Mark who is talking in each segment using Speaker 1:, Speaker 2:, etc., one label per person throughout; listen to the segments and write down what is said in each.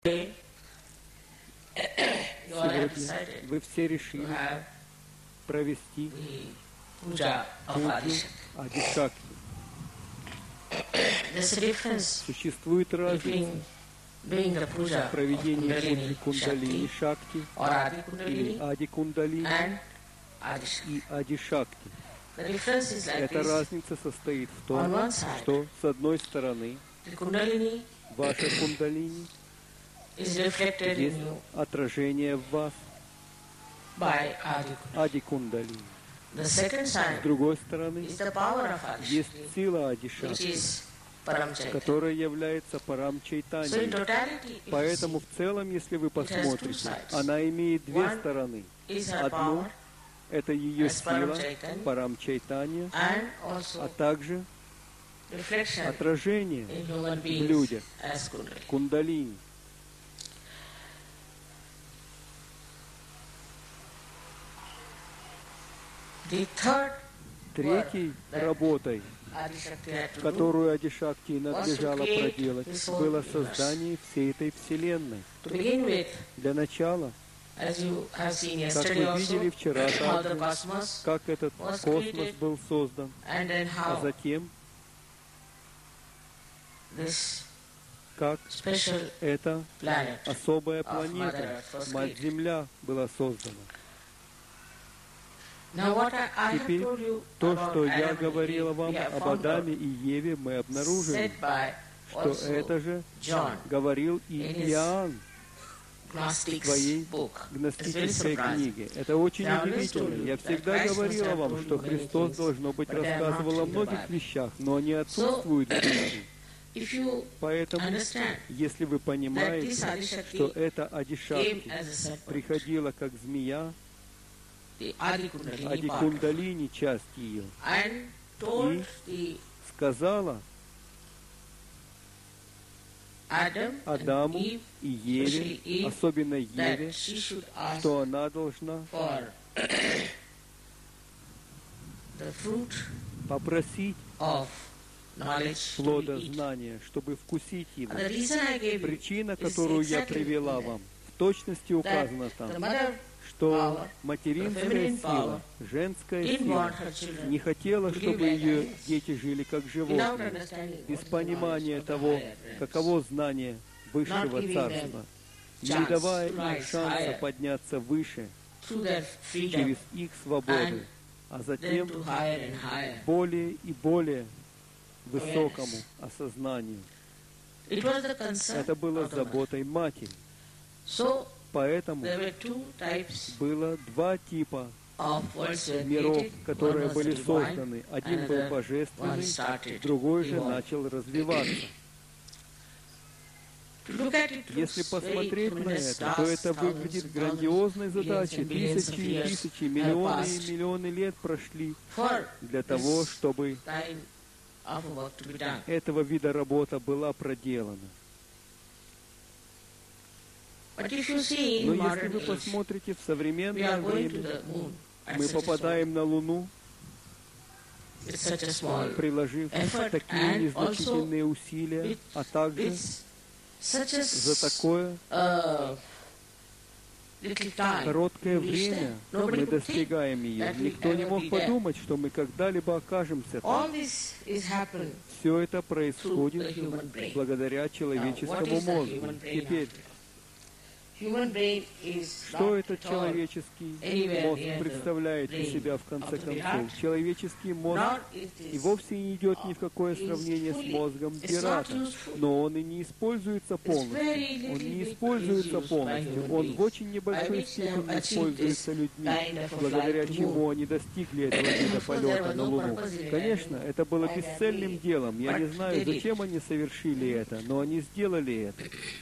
Speaker 1: Сегодня вы все решили провести пуджу Ади-Шакти. Существует разница в проведении Кундалини-Шакти или Ади-Кундалини и Ади-Шакти. Эта разница состоит в том, что с одной стороны ваша Кундалини есть отражение в вас Ади-Кундалини. С другой стороны есть сила Ади-Шакти, которая является Парам-Чайтаньей. Поэтому в целом, если вы посмотрите, она имеет две стороны. Одну — это ее сила, Парам-Чайтанья, а также отражение в людях, Кундалини. Третьей работой, которую Ади-Шакти надлежало проделать, было создание всей этой Вселенной. Для начала, как вы видели вчера также, как этот космос был создан, а затем, как эта особая планета, Мать-Земля, была создана. Теперь то, что я говорила вам об Адаме и Еве, мы обнаружили, что это же говорил и Иоанн в своей гностической книге. Это очень удивительно. Я всегда говорила вам, что Христос, должно быть, рассказывал о многих вещах, но они отсутствуют в Библии. Поэтому, если вы понимаете, что эта Ади-Шакти приходила как змея, Ади-Кундалини, часть ее, и сказала Адаму и Еве, особенно Еве, что она должна попросить плода знания, чтобы вкусить его. Причина, которую я привела вам, в точности указана там, что материнская сила, женская сила не хотела, чтобы ее дети жили как животные, без понимания того, каково знание высшего царства, не давая им шанса подняться выше через их свободу, а затем более и более высокому осознанию. Это было заботой матери. Поэтому было два типа миров, которые были созданы. Один был божественный, другой же начал развиваться. Если посмотреть на это, то это выглядит грандиозной задачей. Тысячи и тысячи, миллионы и миллионы лет прошли для того, чтобы этого вида работа была проделана. Но если вы посмотрите в современное время, мы попадаем на Луну, приложив такие незначительные усилия, а также за такое короткое время мы достигаем ее. Никто не мог подумать, что мы когда-либо окажемся там. Все это происходит благодаря человеческому мозгу. Теперь, что этот человеческий мозг представляет из себя в конце концов? Человеческий мозг и вовсе не идет ни в какое сравнение с мозгом Вирата, но он и не используется полностью. Он не используется полностью. Он в очень небольшой степени используется людьми, благодаря чему они достигли этого вида полета на Луну. Конечно, это было бесцельным делом. Я не знаю, зачем они совершили это, но они сделали это.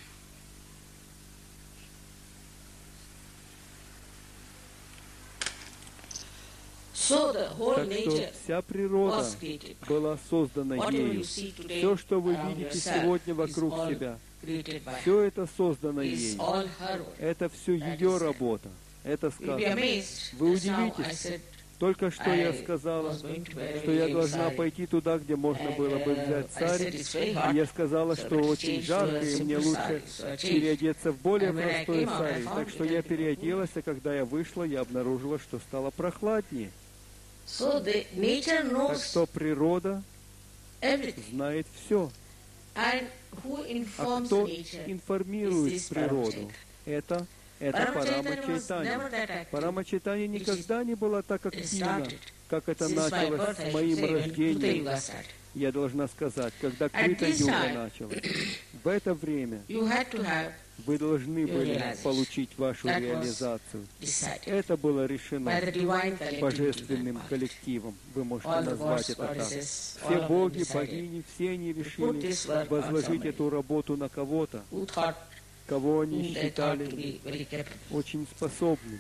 Speaker 1: Так что вся природа была создана ею. Все, что вы видите сегодня вокруг себя, все это создано ею. Это все ее работа. Это сказано. Вы удивитесь Только что я сказала, что я должна пойти туда, где можно было бы взять сари. И я сказала, что очень жарко, и мне лучше переодеться в более простой сари. Так что я переоделась, а когда я вышла, я обнаружила, что стало прохладнее. Так что природа знает все. А кто информирует природу? Это Парама Чайтанья. Парама Чайтанья никогда не была так активна, как это началось с моим рождением. Я должна сказать, когда Крита-юга началась. В это время вы должны были получить вашу реализацию. Это было решено божественным коллективом. Вы можете назвать это так. Все боги, богини, все они решили возложить эту работу на кого-то, кого они считали очень способным.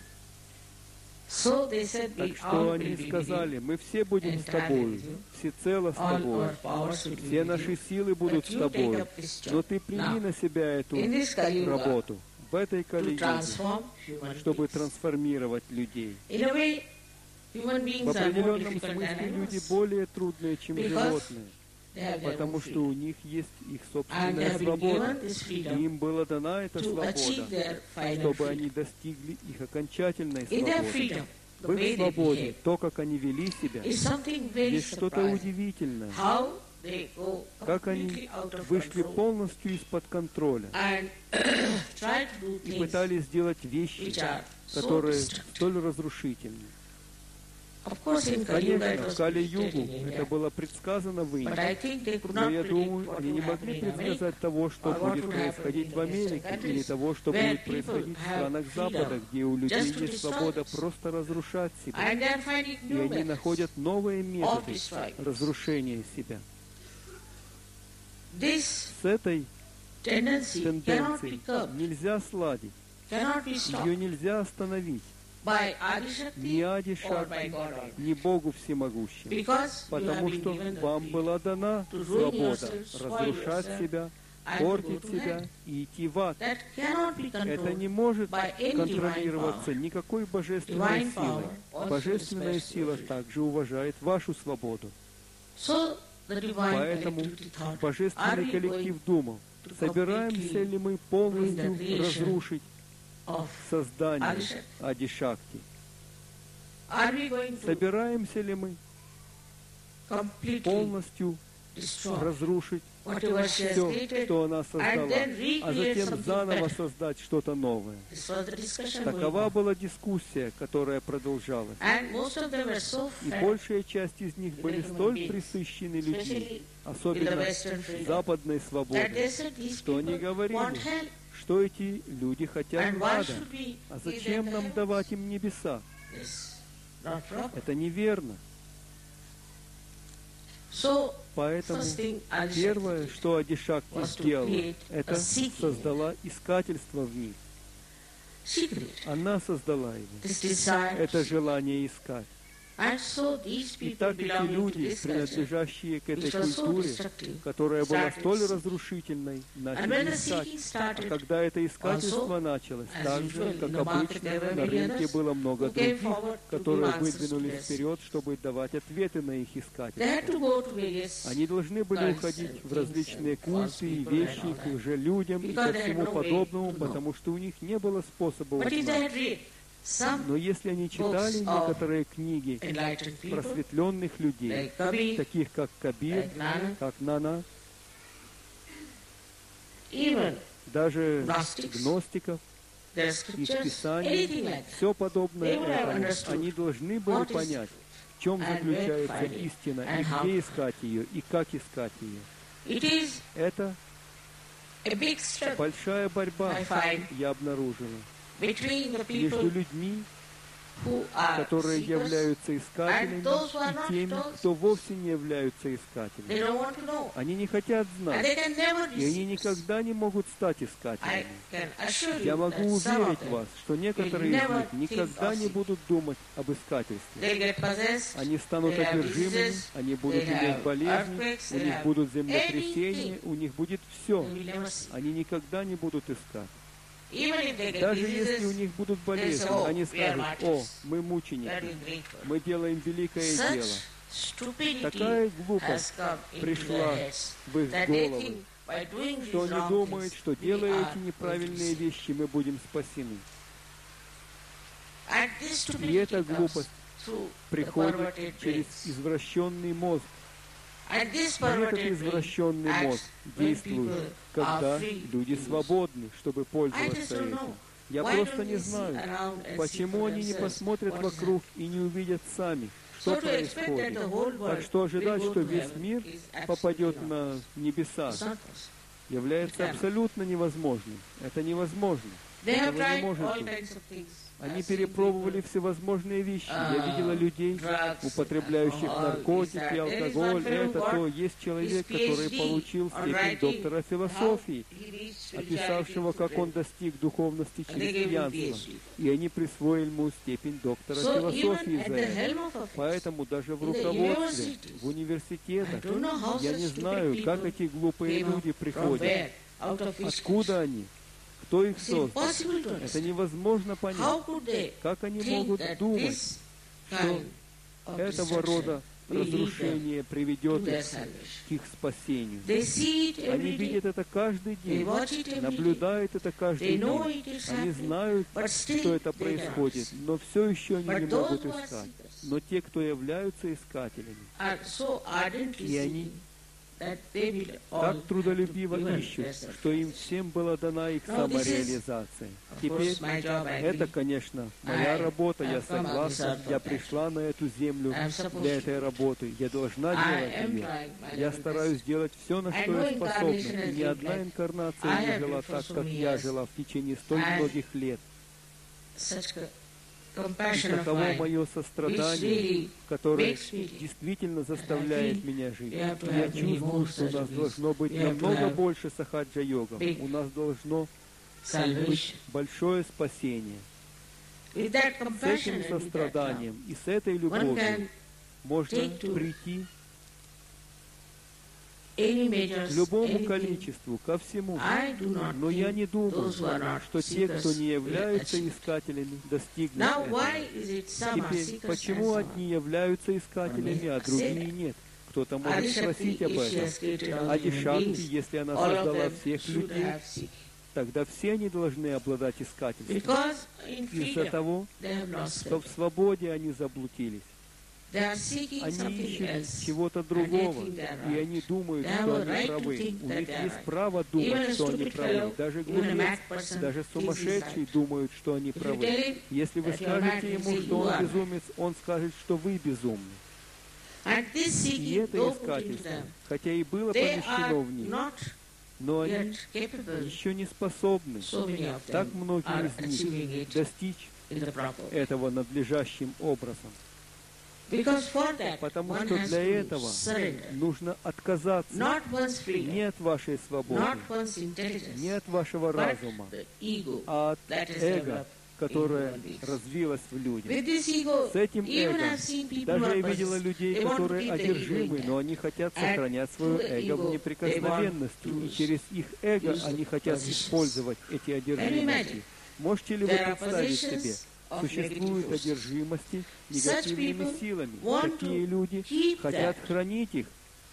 Speaker 1: Так что они сказали, мы все будем с тобой, всецело с тобой, все наши силы будут с тобой, но ты прими на себя эту работу в этой Кали-юге, чтобы трансформировать людей. В определенном смысле люди более трудные, чем животные, потому что у них есть их собственная свобода, и им была дана эта свобода, чтобы они достигли их окончательной свободы. В их свободе, то, как они вели себя, есть что-то удивительное, как они вышли полностью из-под контроля и пытались сделать вещи, которые столь разрушительны. Конечно, в Кали-югу это было предсказано в Индии, но я думаю, они не могли предсказать того, что будет происходить в Америке, или того, что будет происходить в странах Запада, где у людей есть свобода просто разрушать себя, и они находят новые методы разрушения себя. С этой тенденцией нельзя сладить, ее нельзя остановить. Ни Ади-шакти, ни Богу Всемогущему, потому что вам была дана свобода разрушать себя, портить себя и идти в ад. Это не может контролироваться никакой божественной силой. Божественная сила также уважает вашу свободу. Поэтому божественный коллектив думал, собираемся ли мы полностью разрушить создание Ади-шакти. Собираемся ли мы полностью разрушить все, что она создала, а затем заново создать что-то новое? Такова была дискуссия, которая продолжалась. И большая часть из них были столь пресыщены людьми, особенно западной свободой, что они говорили, что эти люди хотят ада. А зачем нам давать им небеса? Это неверно. Поэтому первое, что Ади-шакти сделала, это создала искательство в них. Она создала его. Это желание искать. И так эти люди, принадлежащие к этой культуре, которая была столь разрушительной, начали искать. А когда это искательство началось, так же, как обычно, на рынке было много других, которые выдвинулись вперед, чтобы давать ответы на их искательство. Они должны были уходить в различные культы и вещи к лжелюдям и ко всему подобному, потому что у них не было способа узнать. Но если они читали некоторые книги просветленных людей, таких как Кабир, как Нана, даже гностиков, их писаний, все подобное этому, они должны были понять, в чем заключается истина, и где искать ее, и как искать ее. Это большая борьба, я обнаружила, между людьми, которые являются искателями, и теми, кто вовсе не являются искателями. Они не хотят знать, и они никогда не могут стать искателями. Я могу уверить вас, что некоторые из них никогда не будут думать об искательстве. Они станут одержимыми, они будут иметь болезни, у них будут землетрясения, у них будет все. Они никогда не будут искать. Даже если у них будут болезни, они скажут: «О, мы мученики, мы делаем великое дело». Такая глупость пришла в их головы, что они думают, что, делая эти неправильные вещи, мы будем спасены. И эта глупость приходит через извращенный мозг. И этот извращенный мозг действует, когда люди свободны, чтобы пользоваться этим. Я просто не знаю, почему они не посмотрят вокруг и не увидят сами, что происходит. Так что ожидать, что весь мир попадет на небеса, является абсолютно невозможным. Это невозможно. Этого не может быть. Они перепробовали всевозможные вещи. Я видела людей, употребляющих наркотики, алкоголь, это то. Есть человек, который получил степень доктора философии, описавшего, как он достиг духовности через пьянство. И они присвоили ему степень доктора философии за это. Поэтому даже в руководстве, в университетах, я не знаю, как эти глупые люди приходят. Откуда они? Кто их создал? Это невозможно понять. Как они могут думать, что этого рода разрушение приведет их к их спасению? Они видят это каждый день, наблюдают это каждый день. Они знают, что это происходит, но все еще они не могут искать. Но те, кто являются искателями, и они так трудолюбиво ищут, что им всем была дана их самореализация. Теперь это, конечно, моя работа, я согласна, я пришла на эту землю для этой работы, я должна делать ее. Я стараюсь делать все, на что я способна, и ни одна инкарнация не жила так, как я жила в течение столь многих лет. И таково мое сострадание, которое действительно заставляет меня жить. Я чувствую, что у нас должно быть намного больше сахаджа-йогов. У нас должно быть большое спасение. С этим состраданием и с этой любовью можно прийти к любому количеству, ко всему. Но я не думаю, что те, кто не являются искателями, достигнут этого. Теперь, почему одни являются искателями, а другие нет? Кто-то может спросить об этом. Адишакти, если она создала всех людей, тогда все они должны обладать искательством. Из-за того, что в свободе они заблудились. Они ищут чего-то другого, и они думают, что они правы. У них есть право думать, что они правы. Даже глупец, даже сумасшедший думают, что они правы. Если вы скажете ему, что он безумец, он скажет, что вы безумны. И это искательство, хотя и было помещено в них, но они еще не способны, так многие из них, достичь этого надлежащим образом. Потому что для этого нужно отказаться не от вашей свободы, не от вашего разума, а от эго, которое развилось в людях. С этим эго, даже я видела людей, которые одержимы, но они хотят сохранять свое эго в неприкосновенности, и через их эго они хотят использовать эти одержимости. Можете ли вы представить себе? Существуют одержимости негативными силами. Такие люди хотят хранить их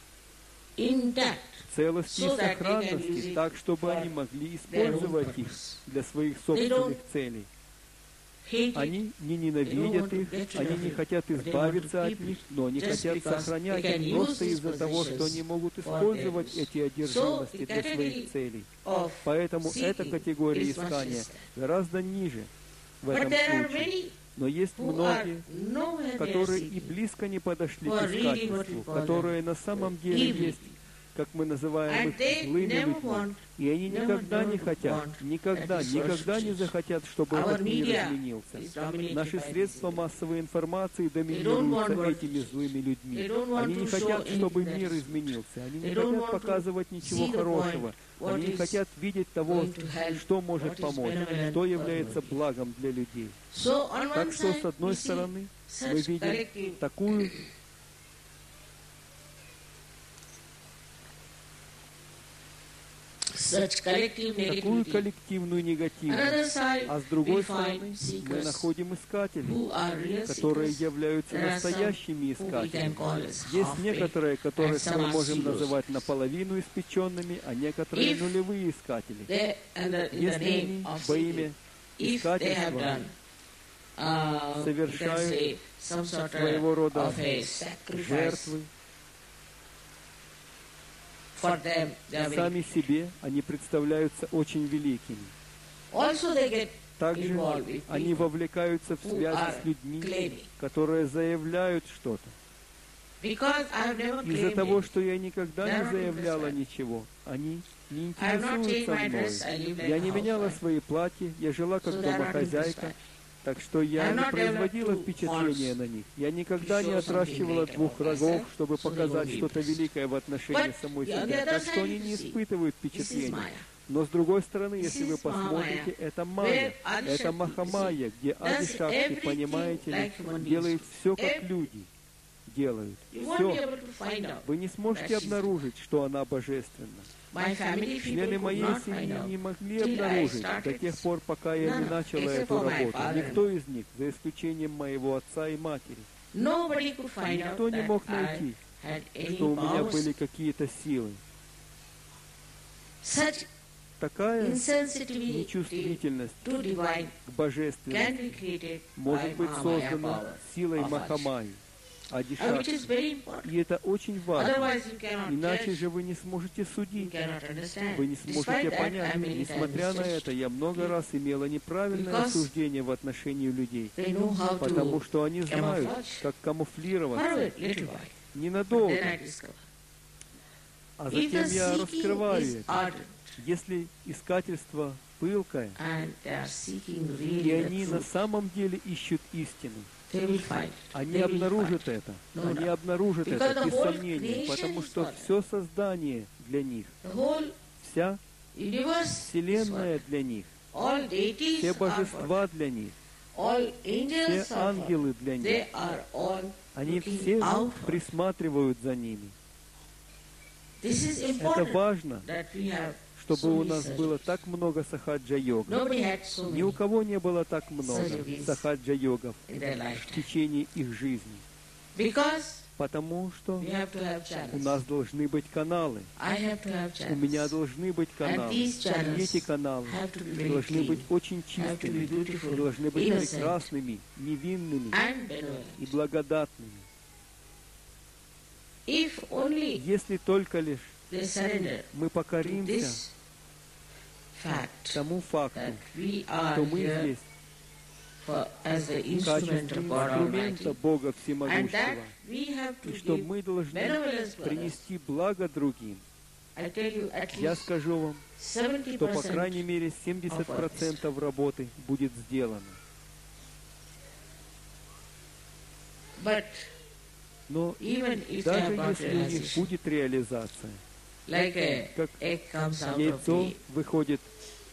Speaker 1: в целости и сохранности, так, чтобы они могли использовать их для своих собственных целей. Они не ненавидят их, они не хотят избавиться от них, но они хотят сохранять их просто из-за того, что они могут использовать эти одержимости для своих целей. Поэтому эта категория искания гораздо ниже в этом случае. Но есть многие, которые и близко не подошли к искательству, которые на самом деле есть, как мы называем их, злыми людьми. И они никогда не хотят, никогда не захотят, чтобы этот мир изменился. Наши средства массовой информации доминируются этими злыми людьми. Они не хотят, чтобы мир изменился. Они не хотят показывать ничего хорошего. Они не хотят видеть того, что может помочь, что является благом для людей. Так что, с одной стороны, мы видим такую такую коллективную негативность. А с другой стороны, мы находим искателей, которые являются настоящими искателями. Есть некоторые, которых мы можем называть наполовину испеченными, а некоторые нулевые искатели. Если они во имя искательства совершают своего рода жертвы, сами себе они представляются очень великими. Также они вовлекаются в связь с людьми, которые заявляют что-то. Из-за того, что я никогда не заявляла ничего, они не интересуются мной. Я не меняла свои платья, я жила как домохозяйка, так что я не производила впечатления на них. Я никогда не отращивала двух рогов, чтобы показать что-то великое в отношении самой себя. Так что они не испытывают впечатления. Но с другой стороны, если вы посмотрите, это майя, это Махамайя, где Ади-Шакти, понимаете ли, делает все, как люди делают. Все. Вы не сможете обнаружить, что она божественна. Члены моей семьи не могли обнаружить до тех пор, пока я не начала эту работу. Никто из них, за исключением моего отца и матери. Никто не мог найти, что у меня были какие-то силы. Такая нечувствительность к божественности может быть создана силой Махамайи, Ади-Шакти. И это очень важно. Иначе же вы не сможете судить, вы не сможете понять. Несмотря на это, я много раз имела неправильное суждение в отношении людей, потому что они знают, как камуфлироваться ненадолго. А затем я раскрываю это. Если искательство пылкое, и они на самом деле ищут истину, они обнаружат это. Они обнаружат это без сомнения, потому что все создание для них, вся Вселенная для них, все божества для них, все ангелы для них, они все присматривают за ними. Это важно, чтобы у нас было так много сахаджа-йогов. Ни у кого не было так много сахаджа-йогов в течение их жизни. Потому что у нас должны быть каналы. У меня должны быть каналы. И эти каналы должны быть очень чистыми, должны быть прекрасными, невинными и благодатными. Если только лишь мы покоримся тому факту, что мы здесь в качестве инструмента Бога Всемогущего, и что мы должны принести благо другим, я скажу вам, что по крайней мере 70% работы будет сделано. Но даже если у них будет реализация, как яйцо выходит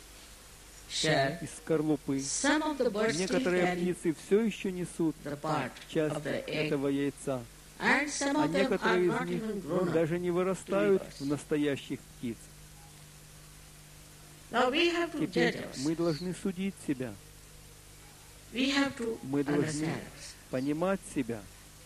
Speaker 1: из скорлупы, некоторые птицы все еще несут часть этого яйца, а некоторые из них даже не вырастают в настоящих птиц. Теперь мы должны судить себя. Мы должны понимать себя.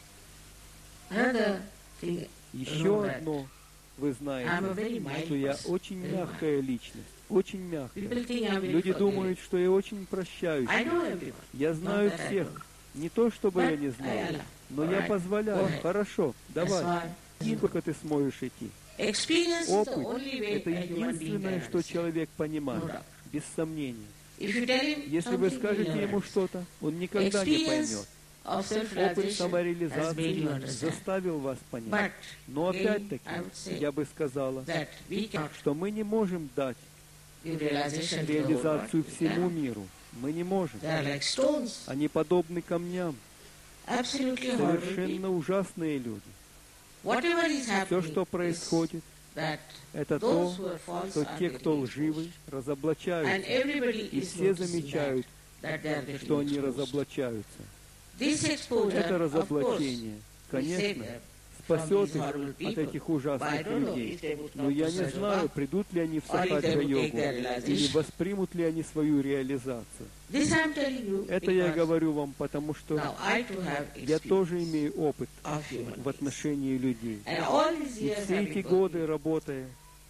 Speaker 1: Еще одно, вы знаете, что я очень мягкая личность, очень мягкая. Люди думают, что я очень прощающий. Я знаю всех. Не то, чтобы я не знал, но я позволяю. Хорошо, давай. Сколько ты сможешь идти? Опыт — это единственное, что человек понимает, без сомнения. Если вы скажете ему что-то, он никогда не поймет. Опыт самореализации заставил вас понять. Но опять-таки, я бы сказала, что мы не можем дать реализацию всему миру. Мы не можем. Они подобны камням. Совершенно ужасные люди. Все, что происходит, это то, что те, кто лживы, разоблачаются. И все замечают, что они разоблачаются. Это разоблачение, конечно, спасет их от этих ужасных людей. Но я не знаю, придут ли они в Сахаджа-йогу, или воспримут ли они свою реализацию. Это я говорю вам, потому что я тоже имею опыт в отношении людей. И все эти годы, работая,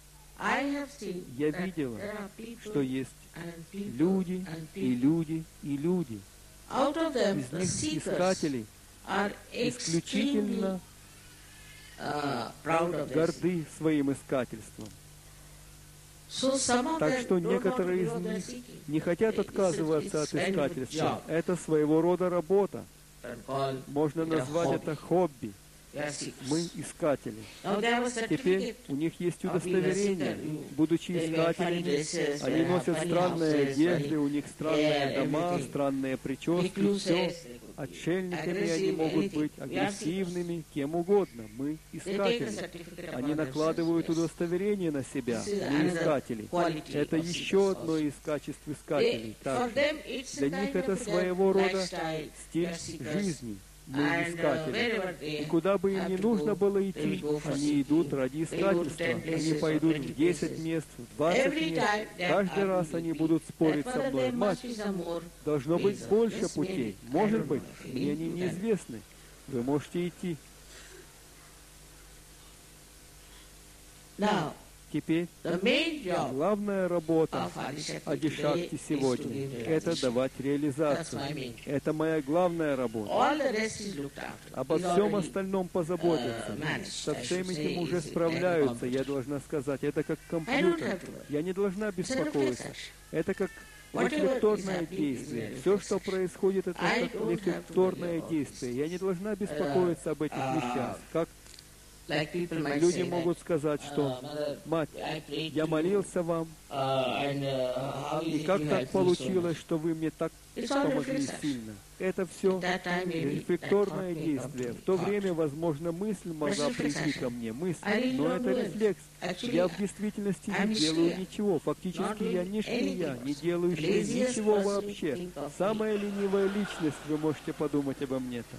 Speaker 1: я видела, что есть люди, и люди, и люди. Из них искатели исключительно горды своим искательством. Так что некоторые из них не хотят отказываться от искательства. Это своего рода работа. Можно назвать это хобби. Мы искатели. Теперь у них есть удостоверение. Будучи искателями, они носят странные одежды, у них странные дома, странные прически, все. Отшельниками они могут быть, агрессивными, кем угодно. Мы искатели. Они накладывают удостоверение на себя. Мы искатели. Это еще одно из качеств искателей. Также. Для них это своего рода стиль жизни. Мы искатели. И куда бы им ни нужно было идти, они идут ради искательства. Они пойдут в 10 мест, в 20 мест. Каждый раз они будут спорить со мной. Мать, должно быть больше путей. Может быть, мне они неизвестны. Вы можете идти. Теперь главная работа Адишакти сегодня – это давать реализацию. Это моя главная работа. Обо всем остальном позаботиться. Со всем этим уже справляются, я должна сказать. Это как компьютер. Я не должна беспокоиться. Это как рефлекторное действие. Все, что происходит, это как рефлекторное действие. Я не должна беспокоиться об этих вещах. Как люди могут сказать, что «Мать, я молился вам, и как так получилось, что вы мне так помогли сильно?» Это все рефлекторное действие. В то время, возможно, мысль могла прийти ко мне, но это рефлекс. Я в действительности не делаю ничего. Фактически я не швея, не делающая ничего вообще. Самая ленивая личность, вы можете подумать обо мне-то.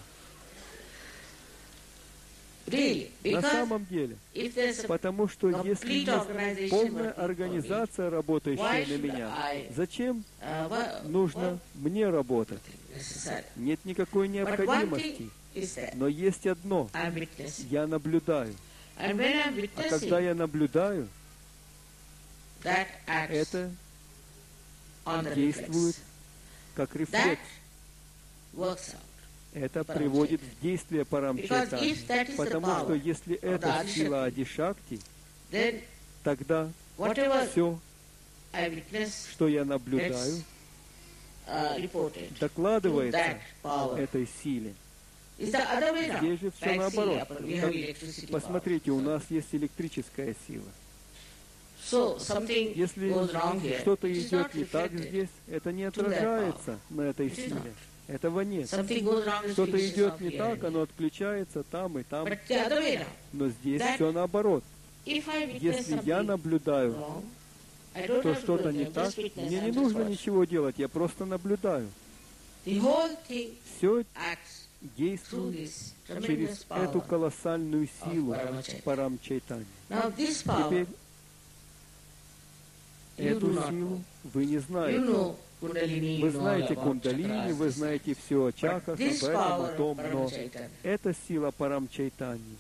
Speaker 1: На самом деле, потому что если есть полная организация, работающая на меня, зачем нужно мне работать? Нет никакой необходимости. Но есть одно. Я наблюдаю. А когда я наблюдаю, это действует как рефлекс. Это приводит в действие парамчайтани. Потому что если это сила Адишакти, тогда все, что я наблюдаю, докладывается этой силе. Здесь же все наоборот. Посмотрите, у нас есть электрическая сила. Если что-то идет не так здесь, это не отражается на этой силе. Этого нет. Что-то идет не так, оно отключается там и там. Но здесь все наоборот. Если я наблюдаю, то что-то не так, мне не нужно ничего делать, я просто наблюдаю. Все действует через эту колоссальную силу Парамчайтани. Теперь эту силу вы не знаете. Вы знаете кундалини, вы знаете все о чакрах, об этом, о том, но эта сила Парамчайтани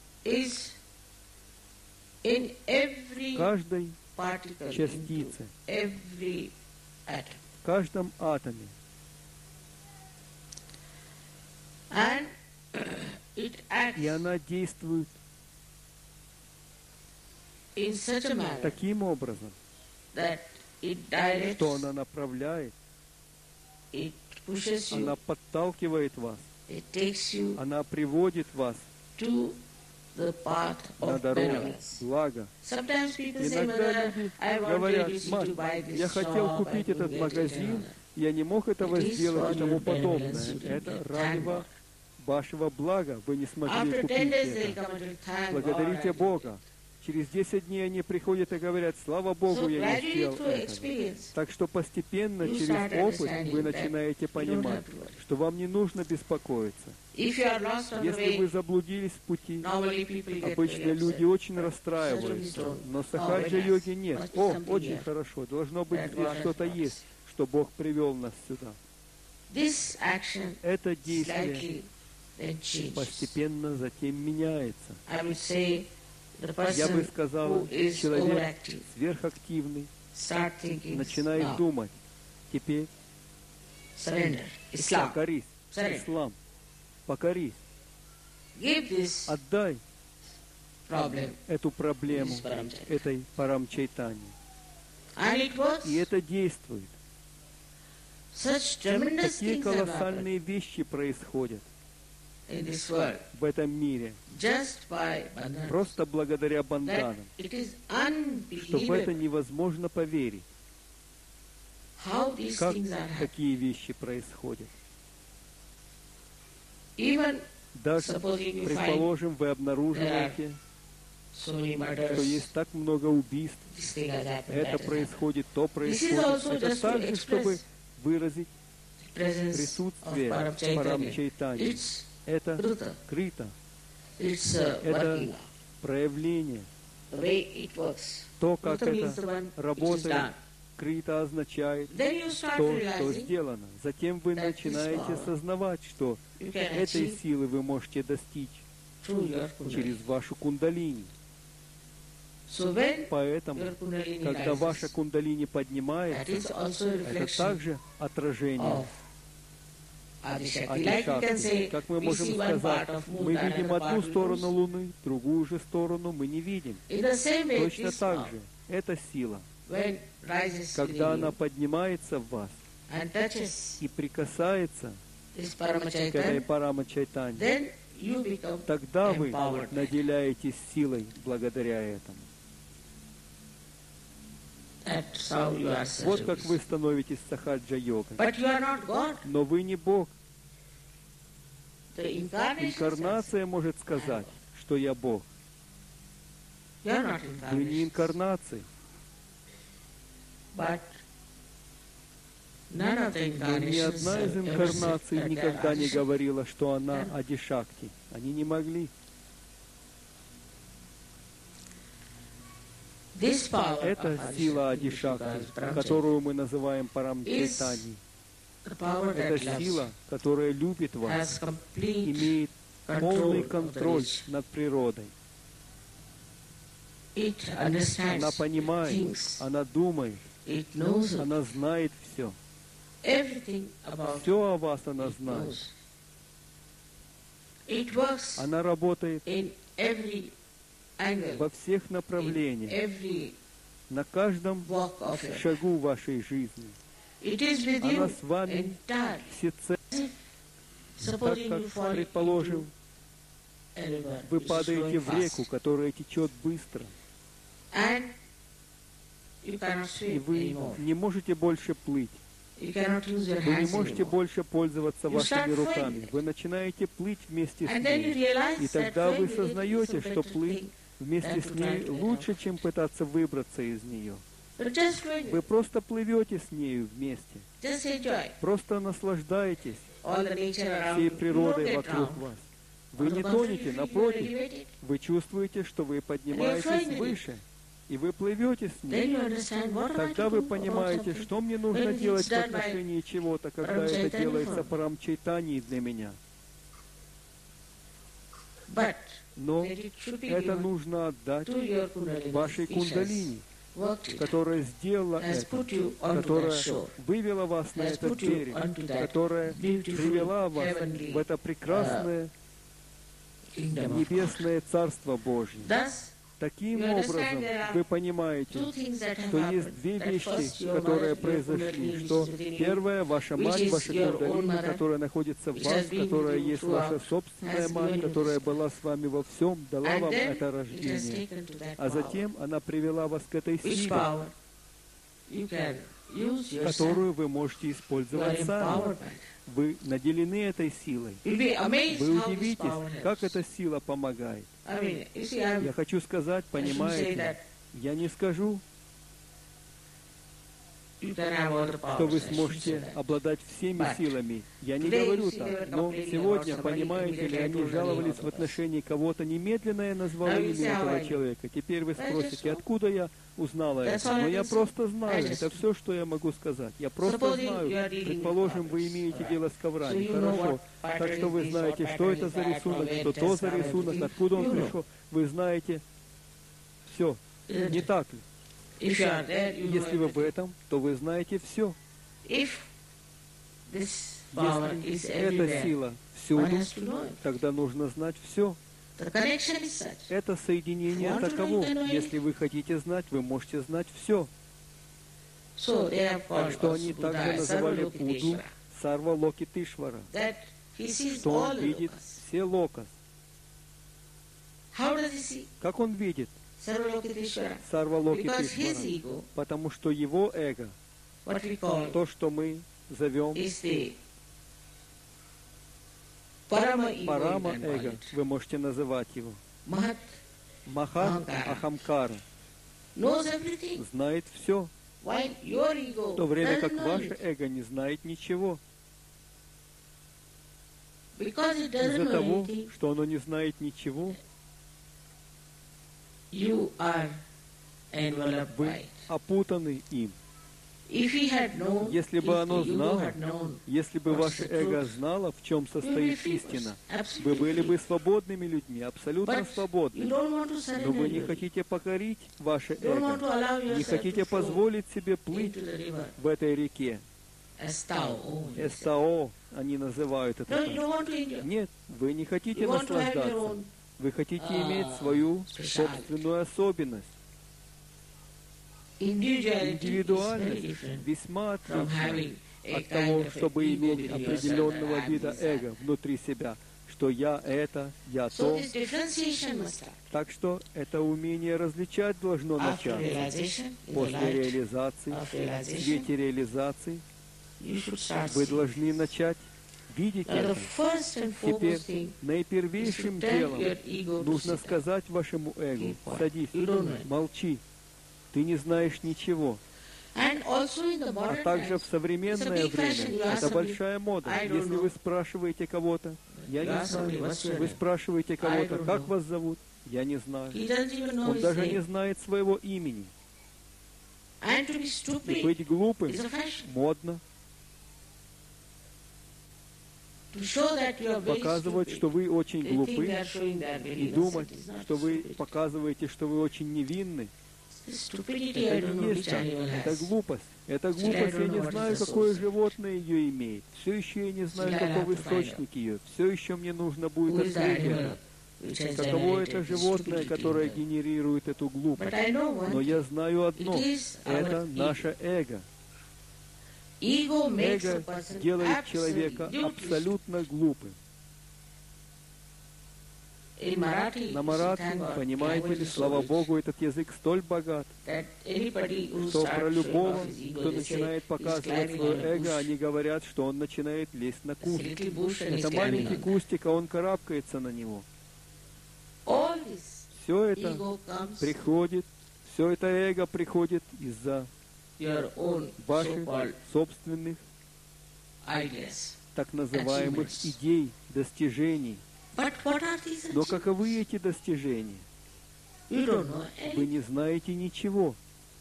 Speaker 1: в каждой частице, в каждом атоме. И она действует таким образом, что она направляет, она подталкивает вас, она приводит вас на дорогу блага. Иногда люди говорят: «Мать, я хотел купить этот магазин, я не мог этого сделать и тому подобное. Это ради вашего блага вы не смогли купить это. Благодарите Бога. Через 10 дней они приходят и говорят: слава Богу, я не сделал этого. Так что постепенно, через опыт, вы начинаете понимать, что вам не нужно беспокоиться. Если вы заблудились в пути, обычно люди очень расстраиваются, но сахаджа-йоги нет. О, очень хорошо, должно быть, здесь что-то есть, что Бог привел нас сюда. Это действие постепенно затем меняется. Я бы сказал, человек сверхактивный начинает думать: теперь покорись, ислам, покорись, отдай эту проблему этой Парам-чайтани. И это действует. Такие колоссальные вещи происходят в этом мире просто благодаря банданам, что в это невозможно поверить. Как такие вещи происходят? Даже, предположим, вы обнаруживаете, что есть так много убийств, это происходит, то происходит. Это также, чтобы выразить присутствие Парам-чайтани. Это крита, это проявление, то, как это работает. Крита означает то, что сделано. Затем вы начинаете осознавать, что этой силы вы можете достичь через вашу кундалини. Поэтому, когда ваша кундалини поднимается, это также отражение Адишакти. Как мы можем сказать, мы видим одну сторону Луны, другую же сторону мы не видим. Точно так же, эта сила, когда она поднимается в вас и прикасается к этой Парама-чайтани, тогда вы наделяетесь силой благодаря этому. Вот как вы становитесь сахаджа-йогой. Но вы не Бог. Инкарнация может сказать, что я Бог. Вы не инкарнации. Но ни одна из инкарнаций никогда не говорила, что она Адишакти. Они не могли. Это сила Адишакти, которую мы называем Парам-чайтани. Это сила, которая любит вас, имеет полный контроль над природой. Она понимает, она думает, она знает все. Все о вас она знает. Она работает во всех направлениях, на каждом шагу вашей жизни. Она с вами всецело. Так как, предположим, вы падаете в реку, которая течет быстро, и вы не можете больше плыть. Вы не можете больше пользоваться вашими руками. Вы начинаете плыть вместе с ней. И тогда вы сознаете, что плыть вместе с ней лучше, чем пытаться выбраться из нее. Вы просто плывете с нею вместе. Просто наслаждаетесь всей природой вокруг вас. Вы не тонете, напротив. Вы чувствуете, что вы поднимаетесь выше. И вы плывете с ней. Тогда вы понимаете, что мне нужно делать в отношении чего-то, когда это делается Парам-чайтани для меня. Но это нужно отдать вашей кундалини, которая сделала это, которая вывела вас на этот берег, которая привела вас в это прекрасное небесное Царство Божье. Таким образом, вы понимаете, что есть две вещи, которые произошли. Что первое, ваша мать, ваша кундалини, которая находится в вас, которая есть ваша собственная мать, которая была с вами во всем, дала вам это рождение. А затем она привела вас к этой силе, которую вы можете использовать сами. вы наделены этой силой. Вы удивитесь, как эта сила помогает. Я хочу сказать, понимаете, я не скажу, что вы сможете обладать всеми силами. Я не говорю так. Но сегодня, понимаете ли, они жаловались в отношении кого-то. Немедленно я назвал имя этого человека. Теперь вы спросите, откуда я узнала это? Но я просто знаю. Это все, что я могу сказать. Я просто знаю. Предположим, вы имеете дело с коврами. Хорошо. Так что вы знаете, что это за рисунок, что то за рисунок, откуда он пришел. Вы знаете все. Не так ли? Если вы в этом, то вы знаете все. Если эта сила всюду, тогда нужно знать все. Это соединение таково. Если вы хотите знать, вы можете знать все. Так что они также называли Будду Сарва Локитишвара, что он видит все локас. Как он видит? Сарва Локитишвара, потому что его эго, то, что мы зовем Парама эго, вы можете называть его. Махат Ахамкара знает все, в то время как ваше эго не знает ничего. Из-за того, что оно не знает ничего, вы опутаны им. Если бы оно знало, если бы ваше эго знало, в чем состоит истина, вы были бы свободными людьми, абсолютно свободными. Но вы не хотите покорить ваше эго, не хотите позволить себе плыть в этой реке. Эстао, они называют это так. Нет, вы не хотите наслаждаться. Вы хотите иметь свою собственную особенность. Индивидуальность весьма отлична от того, чтобы иметь определенного вида эго внутри себя, что я это, я то. Так что это умение различать должно начаться. После реализации, в свете реализации, вы должны начать видеть это. Теперь наипервейшим делом нужно сказать вашему эго: садись, молчи, ты не знаешь ничего. А также в современное время это большая мода. Если вы спрашиваете кого-то, я не знаю, вы спрашиваете кого-то, как вас зовут, я не знаю. Он даже не знает своего имени. И быть глупым модно. Показывать, что вы очень глупы, и думать, что вы показываете, что вы очень невинны, это не есть так. Это глупость. Это глупость, я не знаю, какое животное ее имеет. Все еще я не знаю, какой источник ее. Все еще мне нужно будет открыть это. Каково это животное, которое генерирует эту глупость. Но я знаю одно. Это наше эго. Эго делает человека абсолютно глупым. На маратхи, понимаете ли, слава Богу, этот язык столь богат, что про любого, кто начинает показывать свое эго, они говорят, что он начинает лезть на куст. Это маленький кустик, а он карабкается на него. Все это приходит, все это эго приходит из-за ваших собственных так называемых идей, достижений. Но каковы эти достижения? Вы не знаете ничего.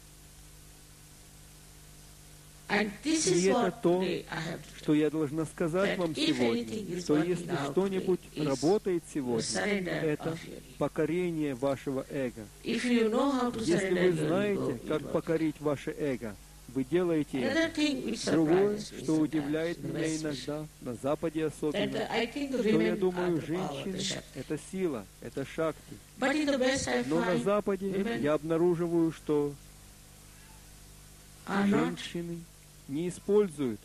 Speaker 1: И это то, что я должна сказать вам сегодня, что если что-нибудь работает сегодня, это покорение вашего эго. Если вы знаете, как покорить ваше эго, вы делаете это. Другое, что удивляет меня иногда, на Западе особенно, что я думаю, женщины — это сила, это шакти. Но на Западе я обнаруживаю, что женщины не используют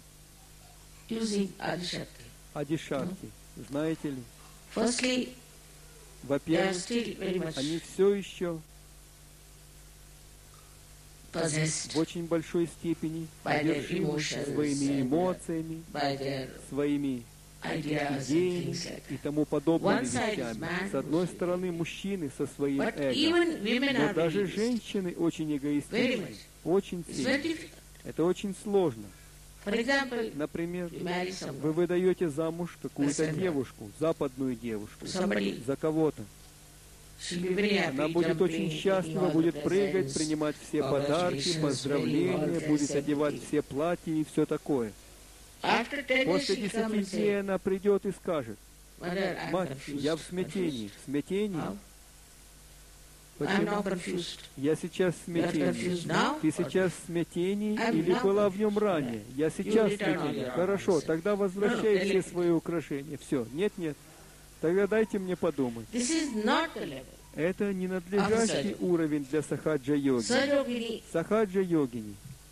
Speaker 1: адишакти. Знаете ли? Во-первых, они все еще в очень большой степени одержимы своими эмоциями, своими идеями и тому подобными вещами. С одной стороны, мужчины со своим эго, но даже женщины очень эгоистичны, очень сильны. Это очень сложно. Например, вы выдаете замуж какую-то девушку, западную девушку, за кого-то. Она будет очень счастлива, будет прыгать, принимать все подарки, поздравления, будет одевать все платья и все такое. После 10 дней она придет и скажет: «Мать, я в смятении». В смятении? Почему? Я сейчас в смятении. Ты сейчас в смятении или была в нем ранее? Я сейчас в смятении. Хорошо, тогда возвращай все свои украшения. Все. Нет. Тогда дайте мне подумать. Это не надлежащий уровень для сахаджа-йоги. Сахаджа-йогини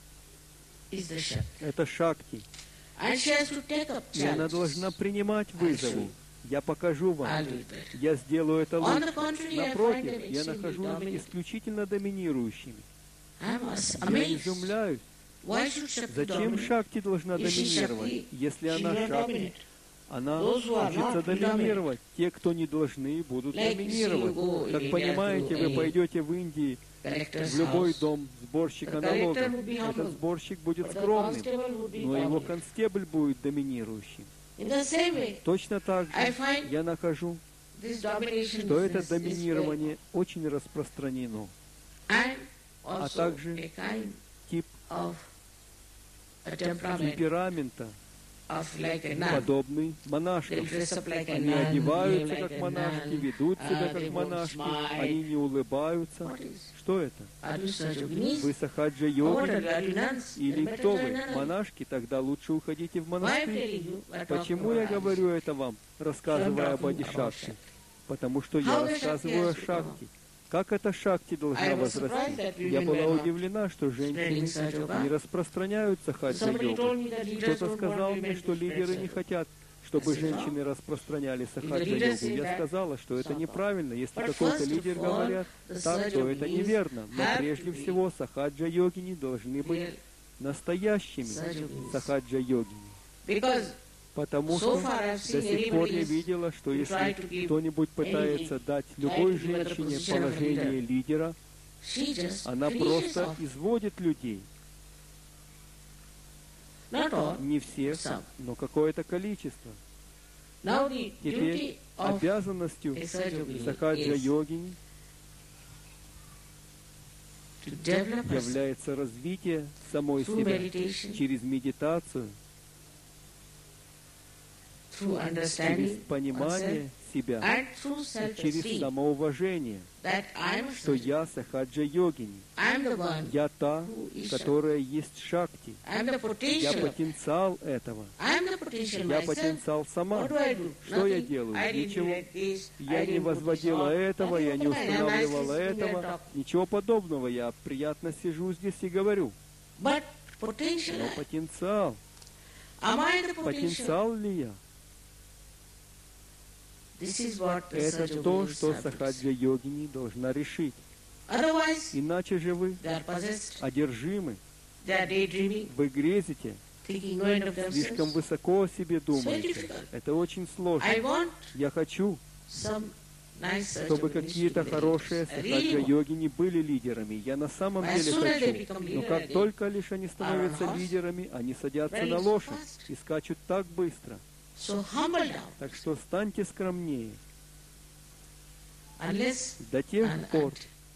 Speaker 1: — это шакти. И она должна принимать вызовы. Я покажу вам. Я сделаю это лучше. Напротив, я нахожу их исключительно доминирующими. Я изумляюсь. Зачем шакти должна доминировать? Если она шакти, она учится доминировать. Те, кто не должны, будут доминировать. Как понимаете, вы пойдете в Индии, в любой дом сборщика налогов. Этот сборщик будет скромным, но его констебль будет доминирующим. Точно так же я нахожу, что это доминирование очень распространено, а также тип темперамента, подобный монашкам. Они одеваются как монашки, ведут себя как монашки, они не улыбаются. Что это? Вы сахаджа-йоги или кто вы? Монашки? Тогда лучше уходите в монастырь. Почему я говорю это вам, рассказывая об Ади-шакти? Потому что я рассказываю о шакти. Как эта шакти должна возрасти? Я была удивлена, что женщины не распространяют сахаджа-йогу. Кто-то сказал мне, что лидеры не хотят, чтобы женщины распространяли сахаджа-йогу. Я сказала, что это неправильно. Если какой-то лидер говорит так, то это неверно. Но прежде всего сахаджа-йогини должны быть настоящими сахаджа-йогини. Потому что до сих пор я видела, что если кто-нибудь пытается дать любой женщине положение лидера, она просто изводит людей. Не всех, но какое-то количество. Теперь обязанностью сахаджа-йогини является развитие самой себя через медитацию, через понимание себя, через самоуважение, что я сахаджа-йогини. Я та, которая есть шакти. Я потенциал этого. Я потенциал сама. Что я делаю? Ничего. Я не возводила этого, я не устанавливала этого. Ничего подобного. Я приятно сижу здесь и говорю. Но потенциал. Потенциал ли я? Это то, что сахаджа-йогини должна решить. Иначе же вы одержимы, вы грезите, слишком высоко о себе думаете. Это очень сложно. Я хочу, чтобы какие-то хорошие сахаджа-йогини были лидерами. Я на самом деле хочу. Но как только лишь они становятся лидерами, они садятся на лошадь и скачут так быстро. Так что станьте скромнее. До тех пор,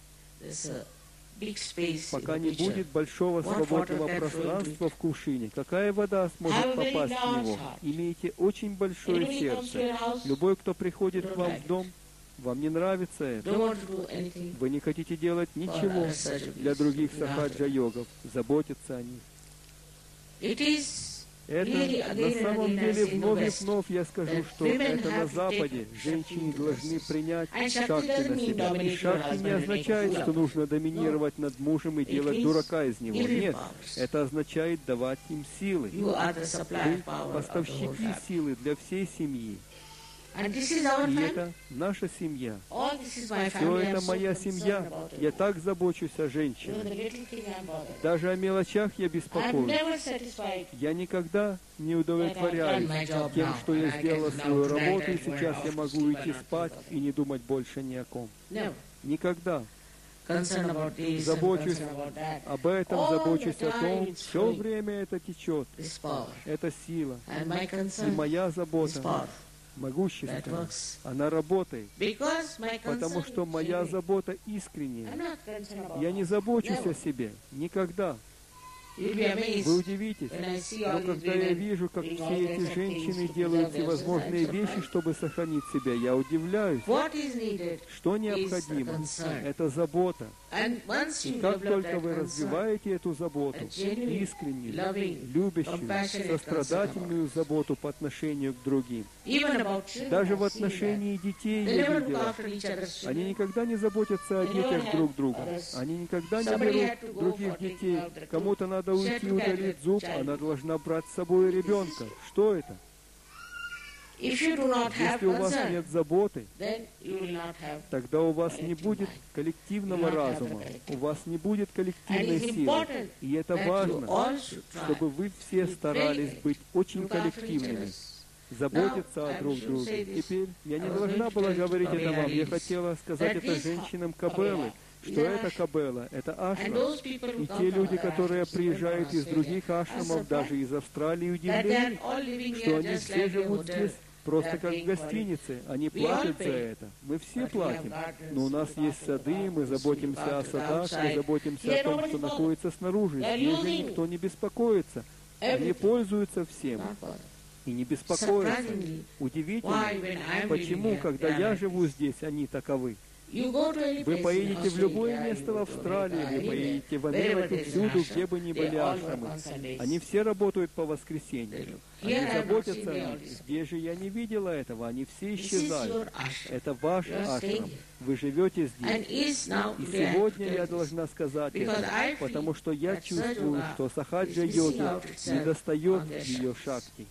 Speaker 1: пока не будет большого свободного пространства в кувшине, какая вода сможет попасть в него? Имейте очень большое сердце. Любой, кто приходит к вам в дом, вам не нравится это. Вы не хотите делать ничего для других сахаджа-йогов, заботиться о них. Это на самом деле вновь и вновь я скажу, что это на Западе. Женщины должны принять шакти на себя. И шакти не означает, что нужно доминировать над мужем и делать дурака из него. Нет, это означает давать им силы. Вы поставщики силы для всей семьи. И это наша семья. Все это моя семья. Я так забочусь о женщине. Даже о мелочах я беспокоюсь. Я никогда не удовлетворяюсь тем, что я сделала свою работу, и сейчас я могу идти спать и не думать больше ни о ком. Никогда. Забочусь об этом, забочусь о том, все время это течет. Это сила. И моя забота, могущественная, она работает, потому что моя забота искренняя. Я не забочусь о себе никогда. Вы удивитесь, но когда я вижу, как все эти женщины делают всевозможные вещи, чтобы сохранить себя, я удивляюсь, что необходимо. Это забота. И как только вы развиваете эту заботу, искреннюю, любящую, сострадательную заботу по отношению к другим, даже в отношении детей я видела, они никогда не заботятся о детях друг друга, они никогда не берут других детей, кому-то надо уйти удалить зуб, она должна брать с собой ребенка. Что это? Если у вас нет заботы, тогда у вас не будет коллективного разума, у вас не будет коллективной силы. И это важно, чтобы вы все старались быть очень коллективными, заботиться о друг друге. Теперь я не должна была говорить это вам, я хотела сказать это женщинам Кабелы, что это Кабела, это ашрам. И те люди, которые приезжают из других ашрамов, даже из Австралии, удивлены, что они все живут здесь просто как в гостинице. Они платят за это. Мы все платим. Но у нас есть сады, мы заботимся о садах, мы заботимся о том, что находится снаружи. Здесь же никто не беспокоится. Они пользуются всем и не беспокоятся. Удивительно, почему, когда я живу здесь, они таковы. Вы поедете в любое место в Австралии, вы поедете в Америку, всюду, где бы ни были ашрамы. Они все работают по воскресеньям. Они заботятся о них. Здесь же я не видела этого, они все исчезают. Это ваш ашрам. Вы живете здесь. И сегодня я должна сказать это, потому что я чувствую, что сахаджа-йоги не достает ее шакти.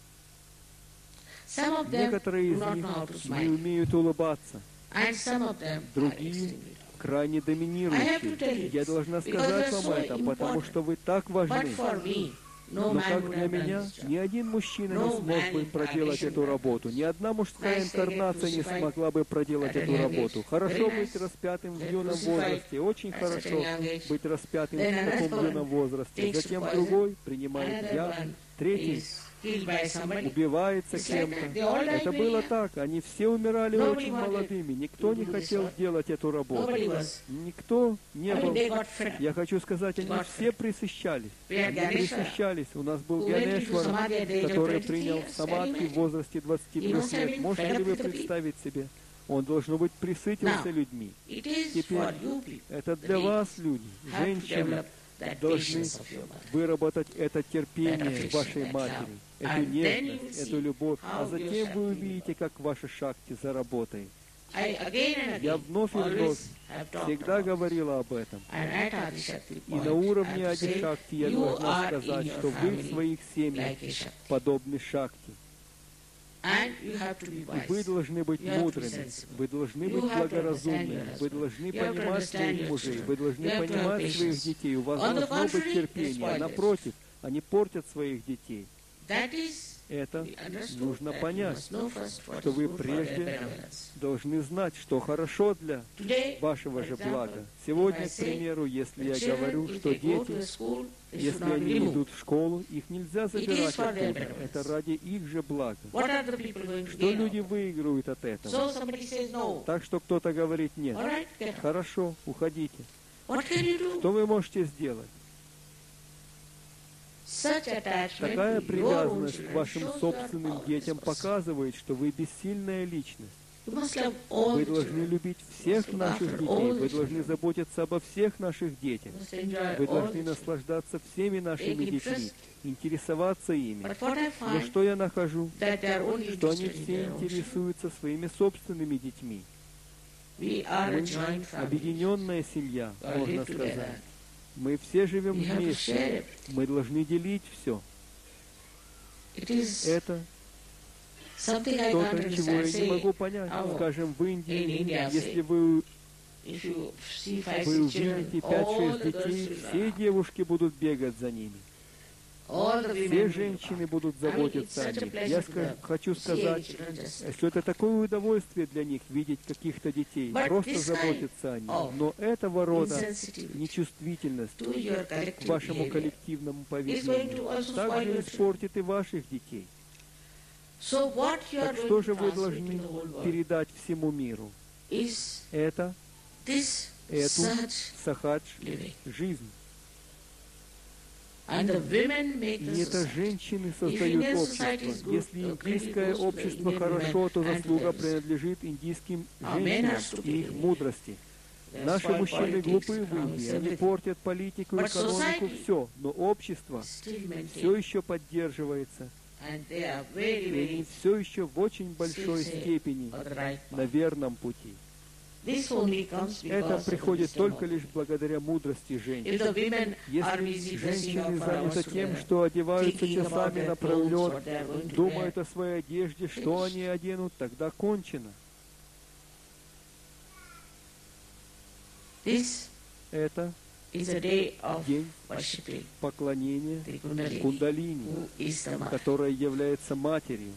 Speaker 1: Некоторые из них не умеют улыбаться. Другие крайне доминирующие. Я должна сказать вам это, потому что вы так важны. Но как для меня, ни один мужчина не смог бы проделать эту работу. Ни одна мужская инкарнация не смогла бы проделать эту работу. Хорошо быть распятым в юном возрасте, очень хорошо быть распятым в таком юном возрасте. Затем другой принимает яд, третий убивается кем-то. Это было так. Они все умирали очень молодыми. Никто не хотел делать эту работу. Никто не был. Я хочу сказать, они все присыщались. Они присыщались. У нас был Ганешвар, который принял самадхи в возрасте 23 лет. Можете ли вы представить себе? Он, должно быть, присытился людьми. Теперь это для вас, люди, женщины, должны выработать это терпение вашей матери, эту нежность, эту любовь, а затем вы увидите, как ваша шакти заработает. Я вновь и вновь всегда говорила об этом. И на уровне Ади-шакти я должна сказать, что вы в своих семьях подобны шакти. И вы должны быть мудрыми, вы должны быть благоразумными, вы должны понимать своих мужей, вы должны понимать своих детей, у вас должно быть терпение. Напротив, они портят своих детей. Это нужно понять, что вы прежде должны знать, что хорошо для вашего же блага. Сегодня, к примеру, если я говорю, что дети, если они идут в школу, их нельзя забирать оттуда. Это ради их же блага. Что люди выигрывают от этого? Так что кто-то говорит, нет, хорошо, уходите. Что вы можете сделать? Такая привязанность к вашим собственным детям показывает, что вы бессильная личность. Вы должны любить всех наших детей, вы должны заботиться обо всех наших детях, вы должны наслаждаться всеми нашими детьми, интересоваться ими. Но что я нахожу? Что они все интересуются своими собственными детьми. Мы объединенная семья, можно сказать. Мы все живем вместе. Мы должны делить все. Это Что-то, чего я не могу понять. Скажем, в Индии, если вы увидите 5-6 детей, все девушки будут бегать за ними. Все женщины будут заботиться о них. Я хочу сказать, что это такое удовольствие для них видеть каких-то детей, просто заботиться о них. Но этого рода нечувствительность к вашему коллективному поведению также испортит и ваших детей. Так что же вы должны передать всему миру? Эту сахадж жизнь. И это женщины создают общество. Если индийское общество хорошо, то заслуга принадлежит индийским женщинам и их мудрости. Наши мужчины глупы в Индии, они портят политику, экономику, все. Но общество все еще поддерживается. И они все еще в очень большой степени на верном пути. Это приходит только лишь благодаря мудрости женщин. Если женщины заняты тем, что одеваются часами напролет, думают о своей одежде, что они оденут, тогда кончено. Это день поклонения Кундалини, которая является матерью.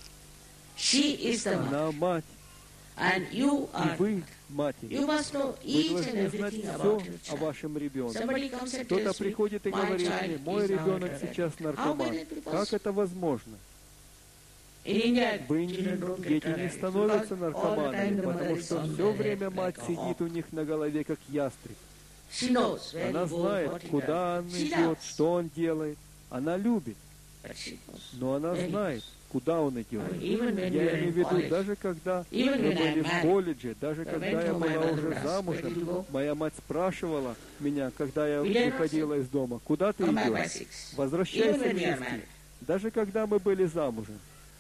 Speaker 1: Она мать. И вы, матери, вы должны знать все о вашем ребенке. Кто-то приходит и говорит мне: мой ребенок сейчас наркоман. Как это возможно? В Индии дети не становятся наркоманами, потому что все время мать сидит у них на голове, как ястреб. Она знает, куда он идет, что он делает. Она любит, но она знает, куда он идет. Я имею в виду, даже когда мы были в колледже, даже когда я была уже замужем, моя мать спрашивала меня, когда я выходила из дома: куда ты идешь? Возвращайся к 6. Даже когда мы были замужем.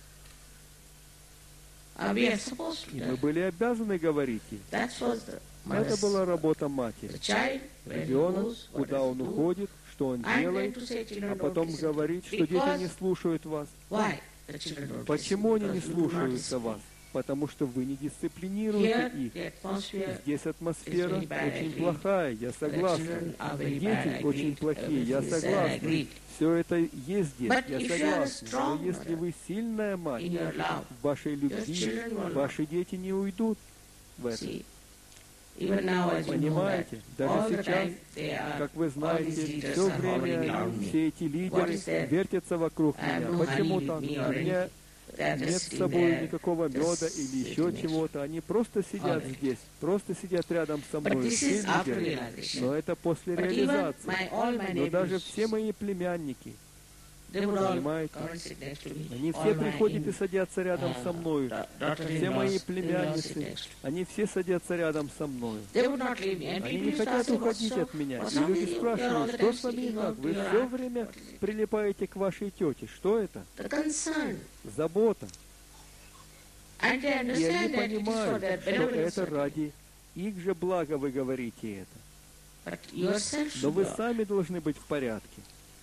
Speaker 1: И мы были обязаны говорить ей. Это была работа матери. Ребенок, куда он уходит, что он делает, а потом говорить, что дети не слушают вас. Почему они не слушаются вас? Потому что вы не дисциплинируете их. Здесь атмосфера очень плохая, я согласна. Дети очень плохие, я согласна. Все это есть здесь, я согласна. Но если вы сильная мать, в вашей любви, ваши дети не уйдут в это. Понимаете? Даже сейчас, как вы знаете, все время все эти лидеры вертятся вокруг меня. Почему так? У меня нет с собой никакого меда или еще чего-то. Они просто сидят здесь, просто сидят рядом со мной. Все лидеры. Но это после реализации. Но даже все мои племянники, понимаете? Они все приходят и садятся рядом со мной. Все мои племянницы, они все садятся рядом со мной. Они не хотят уходить от меня. И люди спрашивают: что с вами не так? Вы все время прилипаете к вашей тете. Что это? Забота. И они понимают, что это ради их же блага вы говорите это. Но вы сами должны быть в порядке.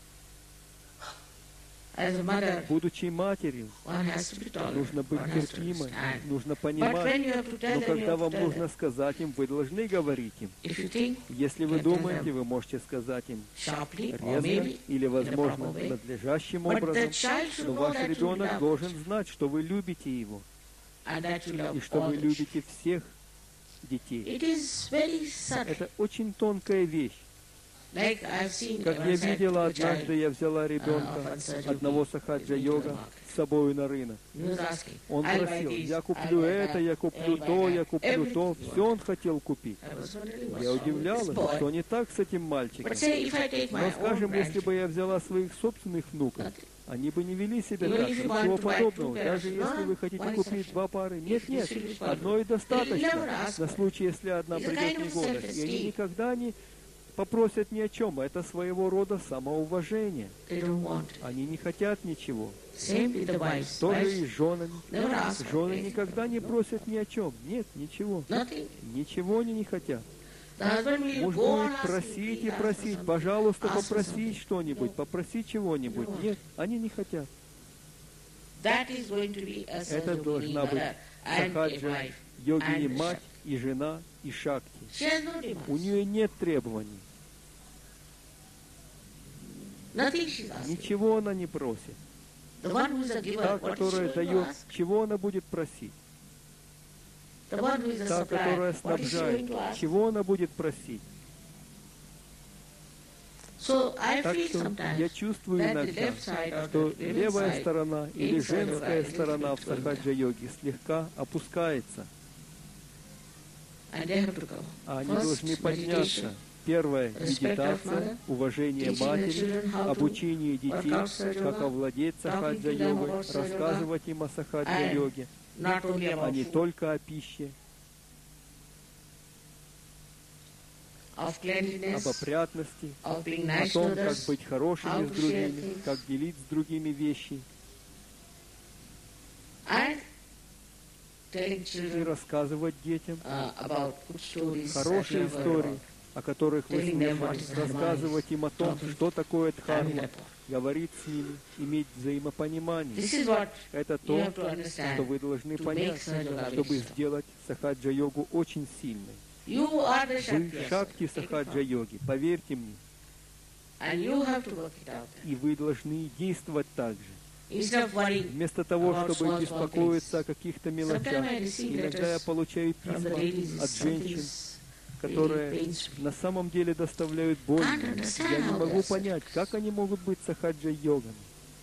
Speaker 1: Будучи матерью, нужно быть терпимой, нужно понимать, но когда вам нужно сказать им, вы должны говорить им. Если вы думаете, вы можете сказать им резко или, возможно, надлежащим образом, но ваш ребенок должен знать, что вы любите его и что вы любите всех детей. Это очень тонкая вещь. Как я видела, однажды я взяла ребенка одного сахаджа-йога с собой на рынок. Он просил: я куплю это, я куплю то, я куплю то. Все он хотел купить. Я удивлялась, что не так с этим мальчиком. Но, скажем, если бы я взяла своих собственных внуков, они бы не вели себя так, ничего подобного. Даже если вы хотите купить 2 пары. Нет, одной достаточно. На случай, если одна придет в негодность. И они никогда не попросят ни о чем. Это своего рода самоуважение. Они не хотят ничего. Тоже и с женами. Жены никогда не просят ни о чем. Нет, ничего. Ничего они не хотят. Муж будет просить и просить: пожалуйста, попроси что-нибудь, попроси чего-нибудь. Нет, они не хотят. Это должна быть сахаджа йогини мать и жена и шакти. У нее нет требований. Ничего она не просит. Та, которая дает, чего она будет просить? Та, которая снабжает, чего она будет просить? Так что я чувствую иногда, что левая сторона или женская сторона в сахаджа-йоге слегка опускается. А они должны подняться. Первое — медитация, уважение матери, обучение детей, как овладеть сахаджа-йогой, рассказывать им о сахаджа-йоге, а не только о пище, об опрятности, о том, как быть хорошими с другими, как делить с другими вещи, и рассказывать детям хорошие истории, о которых вы слышали, рассказывать им о том, что такое дхарма, говорить с ними, иметь взаимопонимание. Это то, что вы должны понять, чтобы сделать сахаджа-йогу очень сильной. Вы шакти сахаджа-йоги, поверьте мне. И вы должны действовать так же. Вместо того, чтобы беспокоиться о каких-то мелочах, иногда я получаю письма от женщин, которые на самом деле доставляют боль. Я не могу понять, как они могут быть сахаджа-йогами.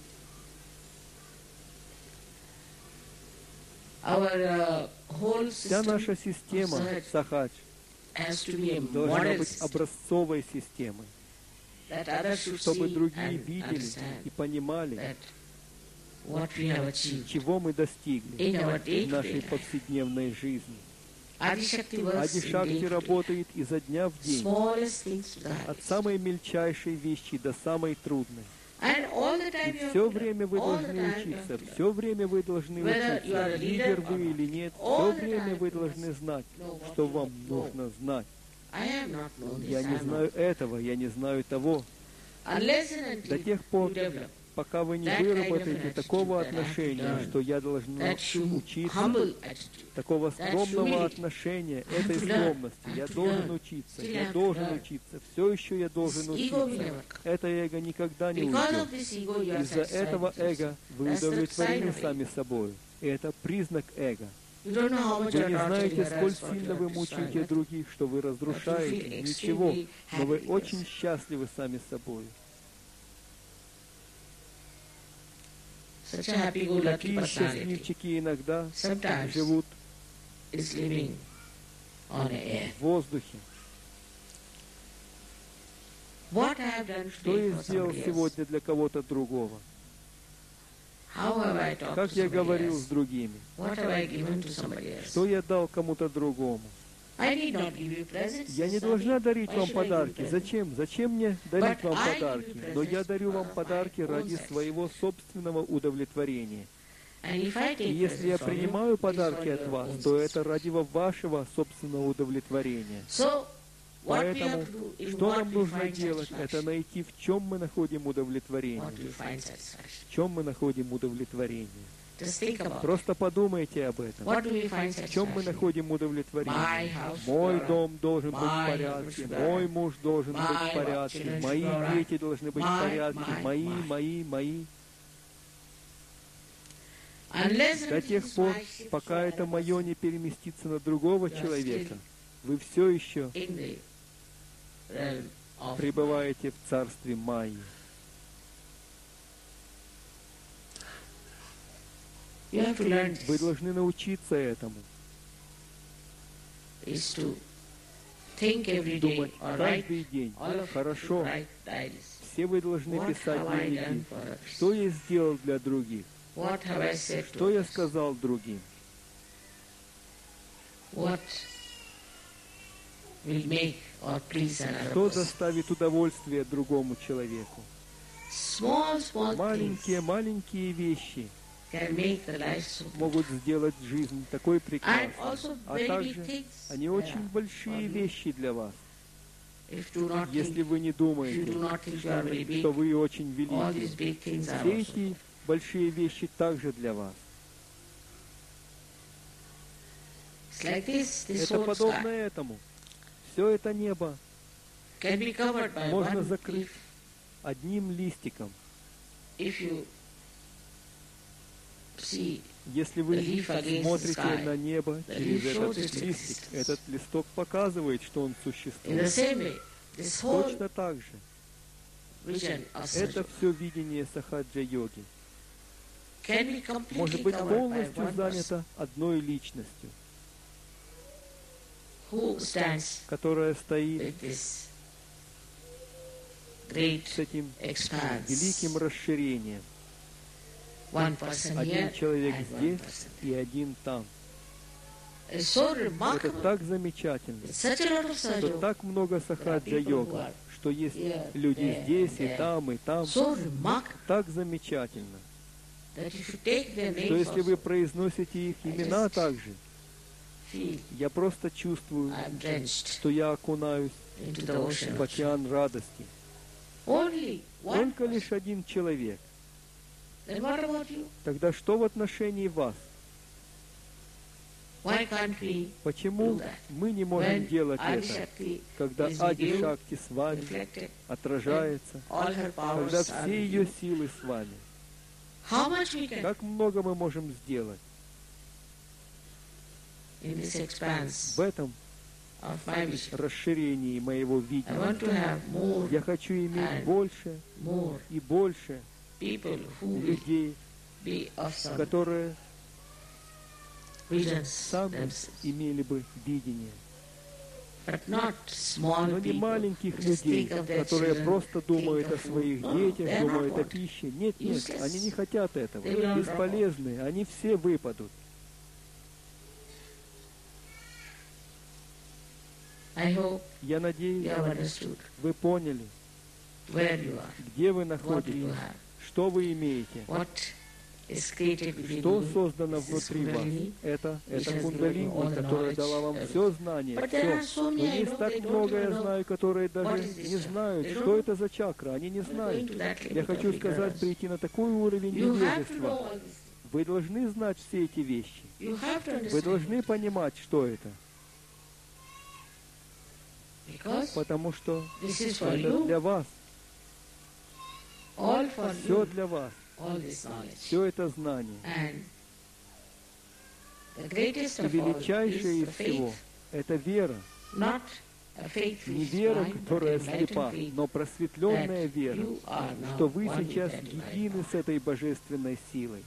Speaker 1: Вся наша система сахадж должна быть образцовой системой, чтобы другие видели и понимали, чего мы достигли в нашей повседневной жизни. Ади-шакти работает изо дня в день, от самой мельчайшей вещи до самой трудной. И все время вы должны учиться, все время вы должны учиться, лидер вы или нет, все время вы должны знать, что вам нужно знать. Я не знаю этого, я не знаю того. До тех пор, пока вы не выработаете такого отношения, что я должен учиться, такого скромного отношения, этой скромности, я должен учиться, все еще я должен учиться. Это эго никогда не уйдет. Из-за этого эго вы удовлетворены сами собой. И это признак эго. Вы не знаете, сколь сильно вы мучаете других, что вы разрушаете, ничего, но вы очень счастливы сами собой. Такие счастливчики иногда живут в воздухе. Что я сделал сегодня для кого-то другого? Как я говорил с другими? Что я дал кому-то другому? Я не должна дарить вам подарки. Зачем? Зачем мне дарить вам подарки? Но я дарю вам подарки ради своего собственного удовлетворения. И если я принимаю подарки от вас, то это ради вашего собственного удовлетворения. Поэтому, что нам нужно делать, это найти, в чем мы находим удовлетворение. В чем мы находим удовлетворение. Просто подумайте об этом. В чем мы находим удовлетворение? Мой дом должен быть в порядке, мой муж должен быть в порядке, мои дети должны быть в порядке, мои. До тех пор, пока это мое не переместится на другого человека, вы все еще пребываете в царстве Майи. Вы должны научиться этому. Думать каждый день. Хорошо. Все вы должны писать дневники. Что я сделал для других? Что я сказал другим? Что доставит удовольствие другому человеку? Маленькие вещи могут сделать жизнь такой прекрасной. А также они очень большие вещи для вас. Если вы не думаете, что вы очень велики, все эти большие вещи также для вас. Это подобно этому. Все это небо можно закрыть одним листиком. Если вы смотрите на небо через этот листик, этот листок показывает, что он существует. Точно так же. Это все видение сахаджа-йоги. Может быть полностью занято одной личностью, которая стоит с этим великим расширением. Один человек здесь и один там. Это так замечательно, что так много сахаджа-йога, что есть люди здесь и там, и там. Так замечательно, что если вы произносите их имена также, я просто чувствую, что я окунаюсь в океан радости. Только лишь один человек. Тогда что в отношении вас? Почему мы не можем делать это, когда Ади Шакти с вами отражается, когда все ее силы с вами? Как много мы можем сделать в этом расширении моего видения? Я хочу иметь больше и больше людей, которые сами имели бы видение. Но не маленьких людей, которые просто думают о своих детях, думают о пище. Нет, они не хотят этого. Бесполезные, они все выпадут. Я надеюсь, вы поняли, где вы находитесь, что вы имеете, что создано внутри вас. Это кундалини, которая дала вам все знание, все. Но есть так много, я знаю, которые даже не знают, что это за чакра, они не знают. Я хочу сказать, прийти на такой уровень невежества. Вы должны знать все эти вещи. Вы должны понимать, что это. Потому что это для вас. Все для вас. Все это знание. И величайшее из всего — это вера. Не вера, которая слепа, но просветленная вера, что вы сейчас едины с этой божественной силой.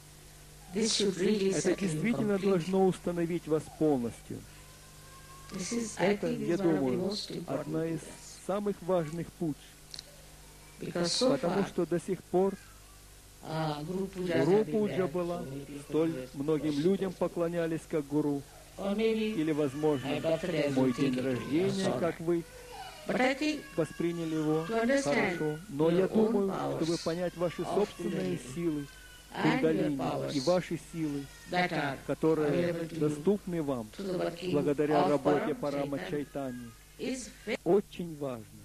Speaker 1: Это действительно должно установить вас полностью. Это, я думаю, одна из самых важных путь. Потому что до сих пор Гуру Пуджа была, столь многим людям поклонялись как гуру. Или, возможно, мой день рождения, как вы восприняли его хорошо. Но я думаю, чтобы понять ваши собственные силы, кундалини и ваши силы, которые доступны вам благодаря работе Парама Чайтаньи, очень важно